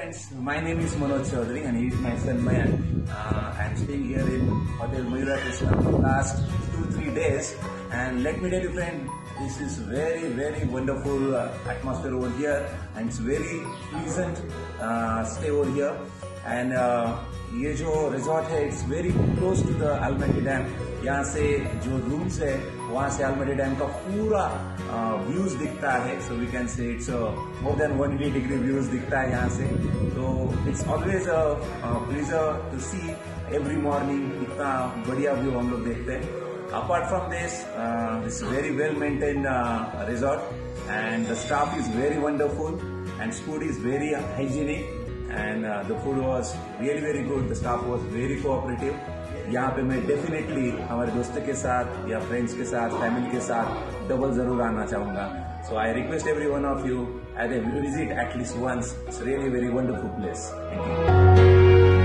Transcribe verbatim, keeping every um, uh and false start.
friends, my name is Manoj Chaudhary and he is my son Mayan. Uh, I am staying here in Hotel Mayura Krishna for the last two three days, and let me tell you friend, this is very very wonderful uh, atmosphere over here, and it's very pleasant uh, stay over here. And uh, ये जो resort है it's very close to the Almatti dam. यहाँ से जो rooms है वहाँ से Almatti dam का पूरा व्यूज uh, दिखता है. So we can say it's more than one eighty degree views दिखता है यहाँ से. तो it's always pleasure to see every morning. इतना बढ़िया व्यू हम लोग देखते हैं. Apart from this this very well maintain resort and the staff is very wonderful and food is very hygienic. And uh, the food was really very good. The staff was very cooperative. यहाँ पे मैं definitely हमारे दोस्तों के साथ या friends के साथ, family के साथ double जरूर आना चाहूँगा. So I request every one of you at a visit at least once. It's really very wonderful place. Thank you.